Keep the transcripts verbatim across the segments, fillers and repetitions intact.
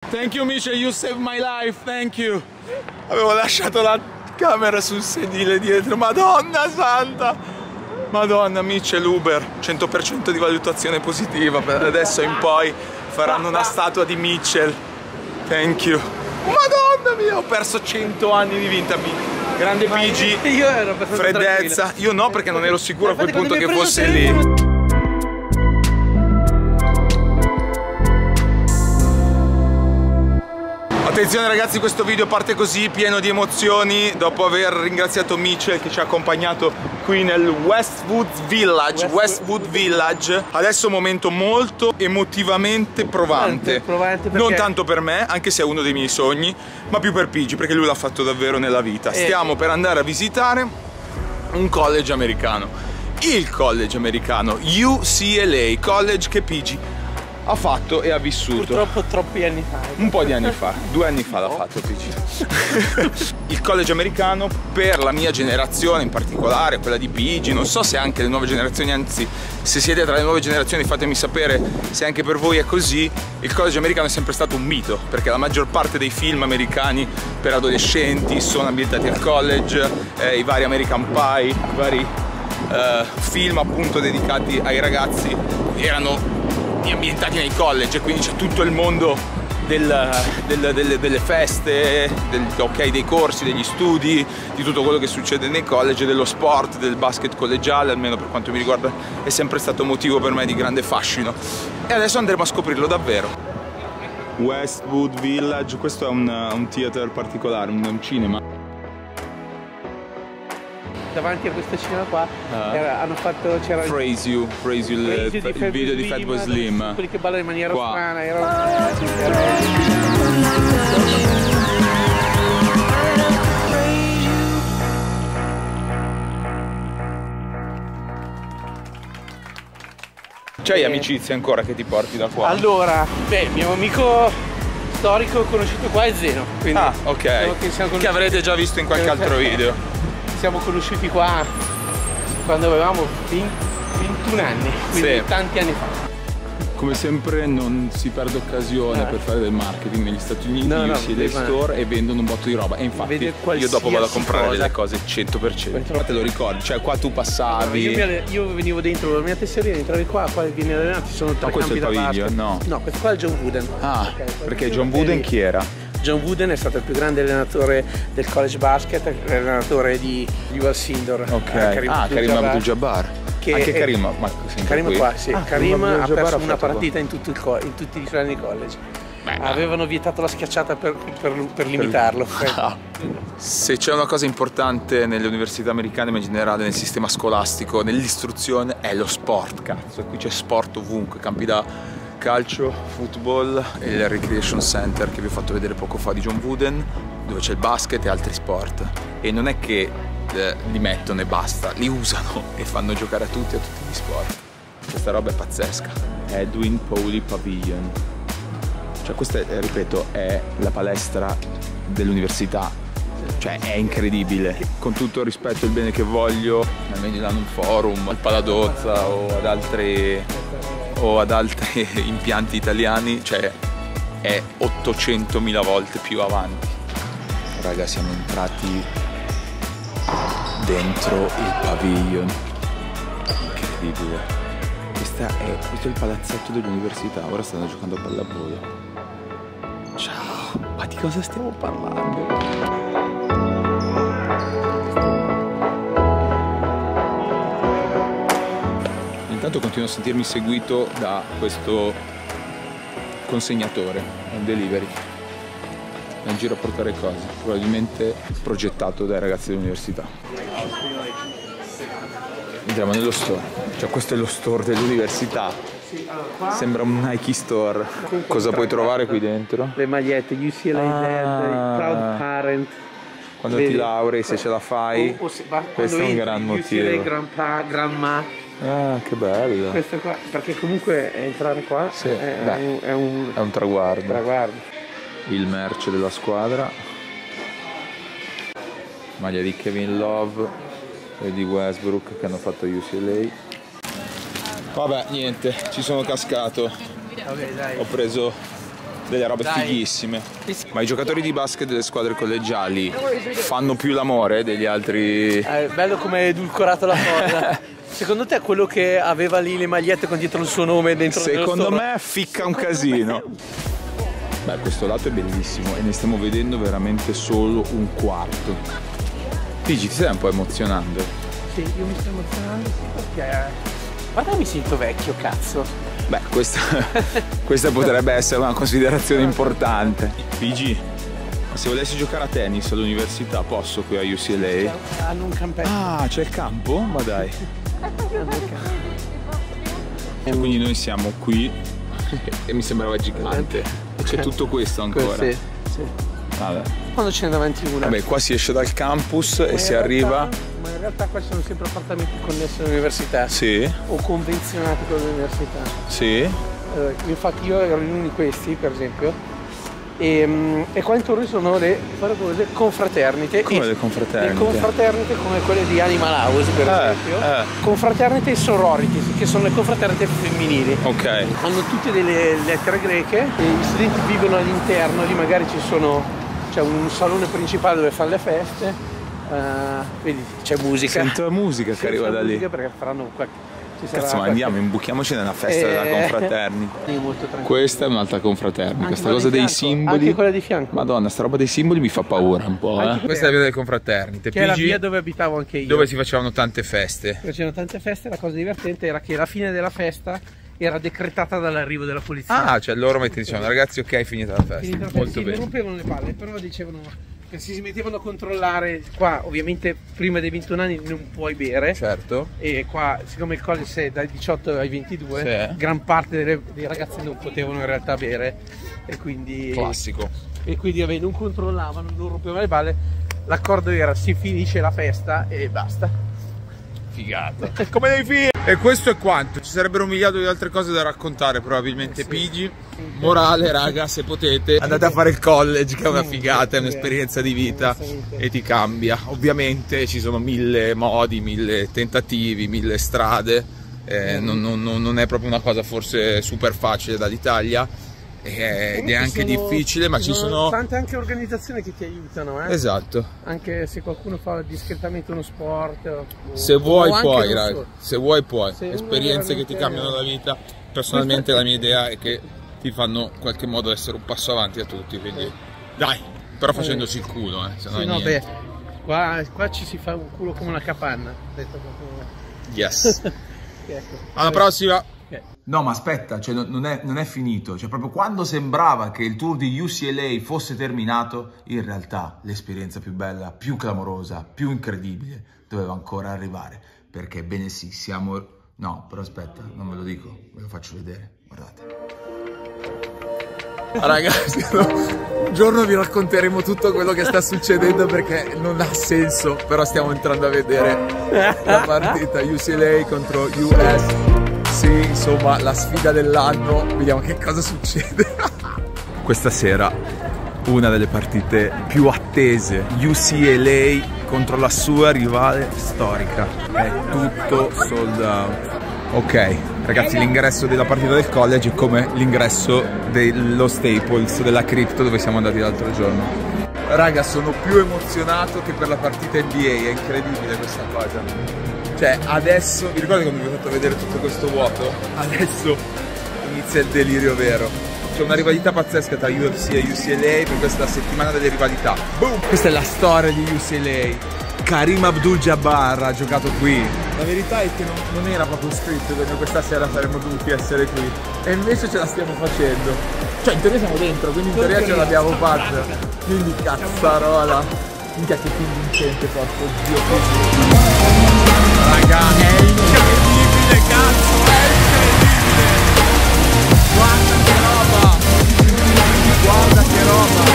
Thank you Mitchell, you saved my life, thank you. Avevo lasciato la camera sul sedile dietro, madonna santa. Madonna Mitchell, Uber, cento per cento di valutazione positiva, per adesso in poi faranno una statua di Mitchell. Thank you. Madonna mia, ho perso cento anni di vita. Grande Pigi, io ero Purtroppo troppi anni fa. Un po' di anni fa, due anni fa l'ha fatto P G. Il college americano per la mia generazione in particolare, quella di P G, non so se anche le nuove generazioni, anzi se siete tra le nuove generazioni fatemi sapere se anche per voi è così. Il college americano è sempre stato un mito, perché la maggior parte dei film americani per adolescenti sono ambientati al college, eh, i vari American Pie, i vari eh, film appunto dedicati ai ragazzi erano ambientati nei college, quindi c'è tutto il mondo del, del, delle, delle feste, del, okay, dei corsi, degli studi, di tutto quello che succede nei college, dello sport, del basket collegiale, almeno per quanto mi riguarda è sempre stato motivo per me di grande fascino. E adesso andremo a scoprirlo davvero. Westwood Village, questo è un, un theater particolare, un, un cinema. Davanti a questo cinema qua uh, era, hanno fatto c'era Praise You, Praise You, il, il, il video di Fatboy Slim, quelli che ballano in maniera qua. strana era, ah, era... C'hai eh. amicizie ancora che ti porti da qua? Allora, beh, mio amico storico conosciuto qua è Zeno, quindi ah, ok, che, che avrete già visto in qualche altro video. Siamo conosciuti qua quando avevamo ventuno anni, quindi sì, tanti anni fa. Come sempre non si perde occasione no. per fare del marketing negli Stati Uniti, no, no, si dei store e vendono un botto di roba. E infatti io dopo vado a comprare cosa. delle cose cento per cento. Ma te lo ricordi? Cioè qua tu passavi. No, io, io venivo dentro la mia tesserina, entravi qua, poi vieni allenato, ci sono tre campi da basket. No, no, questo qua è John Wooden. Ah, okay, perché John Wooden chi era? John Wooden è stato il più grande allenatore del college basket, allenatore di Yuval Sindor. Ok. Karim ah, Karim Abdul-Jabbar. Che anche Karim, ma Karim qua, sì. Ah, Karim ha perso una partita in, tutto il in tutti i suoi anni di college. Beh, avevano vietato la schiacciata per, per, per limitarlo. Ah. Se c'è una cosa importante nelle università americane, ma in generale nel sistema scolastico, nell'istruzione, è lo sport, cazzo. Qui c'è sport ovunque, campi da calcio, football e il recreation center che vi ho fatto vedere poco fa di John Wooden, dove c'è il basket e altri sport. E non è che eh, li mettono e basta, li usano e fanno giocare a tutti, a tutti gli sport. Questa roba è pazzesca. Edwin Pauli Pavilion. Cioè questa, è, ripeto, è la palestra dell'università. Cioè è incredibile. Con tutto il rispetto e il bene che voglio, al Milano Forum, al Paladozza o ad altri o ad altri impianti italiani, cioè è ottocentomila volte più avanti. Raga, siamo entrati dentro il pavilion, incredibile. Questa è, questo è il palazzetto dell'università, ora stanno giocando a pallavolo. Ciao, ma di cosa stiamo parlando? Intanto continuo a sentirmi seguito da questo consegnatore, un delivery. È in giro a portare cose, probabilmente progettato dai ragazzi dell'università. Entriamo nello store, cioè questo è lo store dell'università. Sembra un Nike store. Cosa puoi trovare qui dentro? Le magliette, U C L A, ah, Proud Parent. Quando vedi, ti laurei, se ce la fai, o, o se, questo è un gran motivo. U C L A, Grandpa, Grandma. Ah, che bello. Questo qua, perché comunque entrare qua sì, è, è, un, è, un, è un traguardo. traguardo. Il merch della squadra. Maglia di Kevin Love e di Westbrook che hanno fatto U C L A. Vabbè, niente, ci sono cascato. Okay, dai. Ho preso delle robe Dai. fighissime. Ma i giocatori di basket delle squadre collegiali fanno più l'amore degli altri? È bello come è edulcorato la cosa. Secondo te è quello che aveva lì le magliette con dietro il suo nome dentro? Secondo me ficca un casino. Beh, questo lato è bellissimo e ne stiamo vedendo veramente solo un quarto. Figi, ti stai un po' emozionando? Sì, io mi sto emozionando perché... Guarda, mi sento vecchio, cazzo. Beh, questa, questa potrebbe essere una considerazione importante. Figi, ma se volessi giocare a tennis all'università posso qui a U C L A? Hanno un campetto. Ah, c'è il campo? Ma dai. E quindi noi siamo qui e mi sembrava gigante. E c'è tutto questo ancora. Sì, sì. Vabbè. Quando ce n'è davanti una. Vabbè, qua si esce dal campus ma e si realtà, arriva. Ma in realtà qua ci sono sempre appartamenti connessi all'università. Sì. O convenzionati con l'università. Sì. Uh, infatti io ero in uno di questi, per esempio. E, um, e qua intorno sono le confraternite. Come le confraternite? Le confraternite come quelle di Animal House, per eh, esempio. Eh. Confraternite e sororities, che sono le confraternite femminili. Ok. Hanno tutte delle lettere greche e gli studenti vivono all'interno, lì magari ci sono. C'è un salone principale dove fanno le feste, uh, vedi, c'è musica. Sento la musica che arriva da lì. Perché faranno qualche... Cazzo, ma andiamo, imbuchiamoci nella festa eh... della confraternita. Questa è un'altra confraternita, questa cosa dei simboli. Anche quella di fianco. Madonna, sta roba dei simboli mi fa paura un po'. Eh. Questa è la via delle confraternite. Che è la via dove abitavo anche io. Dove si facevano tante feste. Dove c'erano tante feste, la cosa divertente era che la fine della festa era decretata dall'arrivo della polizia. Ah, cioè loro mi dicevano ragazzi, ok, è finita la festa. Finita la festa. Molto sì, bene. Mi rompevano le palle, però dicevano che si mettevano a controllare. Qua ovviamente prima dei ventuno anni non puoi bere. Certo. E qua, siccome il college è dai diciotto ai ventidue, sì. Gran parte delle, dei ragazzi non potevano in realtà bere. E quindi. Classico. E quindi vabbè, non controllavano, non rompevano le palle. L'accordo era si finisce la festa e basta. Figata. Come dei figli. E questo è quanto. Ci sarebbero un miliardo di altre cose da raccontare probabilmente. Sì. Pigi. Morale, raga, se potete andate a fare il college, che è una figata, è un'esperienza di vita e ti cambia. Ovviamente ci sono mille modi, mille tentativi, mille strade, eh, non, non, non è proprio una cosa forse super facile dall'Italia ed è anche sono, difficile, ma ci sono, sono tante anche organizzazioni che ti aiutano, eh? Esatto. Anche se qualcuno fa discretamente uno sport o, se vuoi o puoi, raga, se vuoi puoi, se esperienze che ti cambiano la vita. Personalmente la mia idea è che ti fanno in qualche modo essere un passo avanti a tutti, quindi dai, però facendoci il culo, eh, se no sì, è no, niente. Beh, qua, qua ci si fa un culo come una capanna, detto proprio. Yes. Ecco. Alla prossima. No, ma aspetta, cioè, non, è, non è finito, cioè proprio quando sembrava che il tour di U C L A fosse terminato, in realtà l'esperienza più bella, più clamorosa, più incredibile doveva ancora arrivare, perché bene sì, siamo... No, però aspetta, non ve lo dico, ve lo faccio vedere, guardate. Ragazzi, un giorno vi racconteremo tutto quello che sta succedendo perché non ha senso, però stiamo entrando a vedere la partita U C L A contro U S. Sì, insomma, la sfida dell'anno, vediamo che cosa succede. Questa sera una delle partite più attese, U C L A contro la sua rivale storica, è tutto sold out. Ok, ragazzi, l'ingresso della partita del college è come l'ingresso dello Staples, della Crypto dove siamo andati l'altro giorno. Raga, sono più emozionato che per la partita N B A, è incredibile questa cosa. Cioè, adesso, vi ricordo quando vi ho fatto vedere tutto questo vuoto? Adesso inizia il delirio vero. C'è una rivalità pazzesca tra U F C e U C L A per questa settimana delle rivalità. Boom! Questa è la storia di U C L A. Kareem Abdul-Jabbar ha giocato qui. La verità è che non, non era proprio scritto che noi questa sera saremmo dovuti essere qui. E invece ce la stiamo facendo. Cioè, in teoria siamo dentro, quindi in teoria ce l'abbiamo fatta. Quindi cazzarola. Minchia che più vincente, porco Dio. Raga, è incredibile, cazzo, è incredibile! Guarda che roba! Guarda che roba!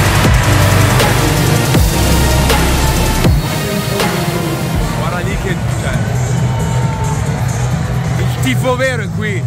Guarda lì che c'è! Il tifo vero è qui!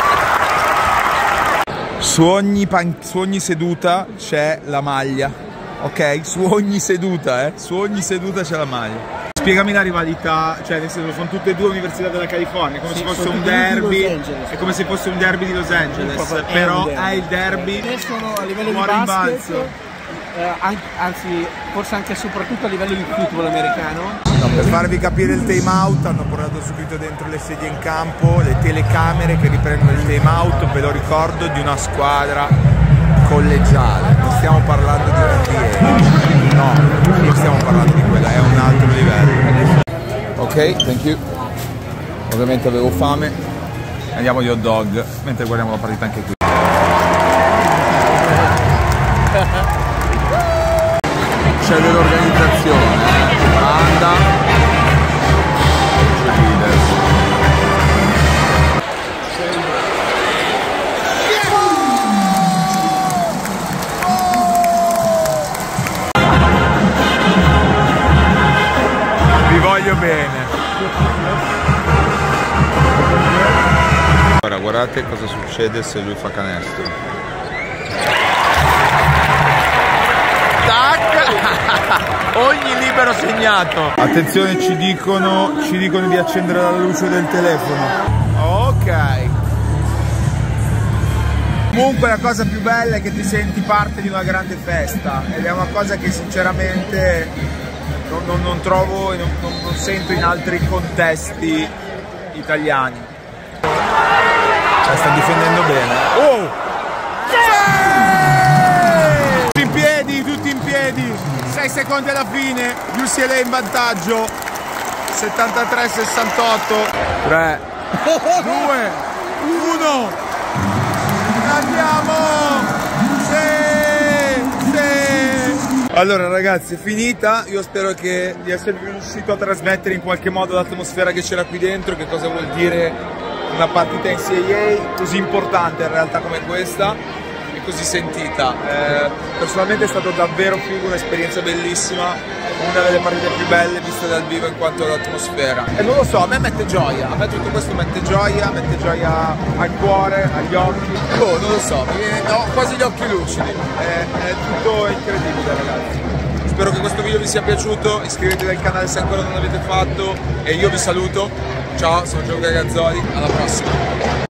Su ogni, pan, su ogni seduta c'è la maglia ok? Su ogni seduta, eh? Su ogni seduta c'è la maglia. Spiegami la rivalità, cioè nel senso sono tutte e due università della California, come Sì, se fosse sono un tutte e due di derby, Los Angeles. è come se fosse un derby di Los Angeles, Proprio è però un derby. è il derby. Adesso a livello di Mo' basket, rimbalzo. eh, an- anzi forse anche e soprattutto a livello di football americano. No, per farvi capire il time out hanno portato subito dentro le sedie in campo, le telecamere che riprendono il time out, ve lo ricordo, di una squadra collegiale, non stiamo parlando di N B A, no, non stiamo parlando di quella, è un altro livello. Ok, thank you. Ovviamente avevo fame, andiamo di hot dog mentre guardiamo la partita anche qui. C'è dell'organizzazione, eh? Banda, vi voglio bene. Ora guardate cosa succede se lui fa canestro. Tac! Ogni libero segnato. Attenzione, ci dicono, ci dicono di accendere la luce del telefono. Ok. Comunque la cosa più bella è che ti senti parte di una grande festa ed è una cosa che sinceramente non, non, non trovo e non, non, non sento in altri contesti italiani. La sta difendendo bene. Oh! Sì! Tutti in piedi, tutti in piedi. sei secondi alla fine. U C L A in vantaggio. settantatré sessantotto. tre, due, uno. Andiamo! Sì! Sì! Allora ragazzi, è finita. Io spero che di essere riuscito a trasmettere in qualche modo l'atmosfera che c'era qui dentro, che cosa vuol dire una partita in N C A A così importante in realtà come questa e così sentita. Eh, personalmente è stato davvero figo, un'esperienza bellissima, una delle partite più belle viste dal vivo in quanto all'atmosfera. E non lo so, a me mette gioia, a me tutto questo mette gioia, mette gioia al cuore, agli occhi. Oh, non lo so, mi viene, ho quasi gli occhi lucidi, è, è tutto incredibile ragazzi. Spero che questo video vi sia piaciuto, iscrivetevi al canale se ancora non l'avete fatto e io vi saluto. Ciao, sono Gianluca Gazzoli, alla prossima!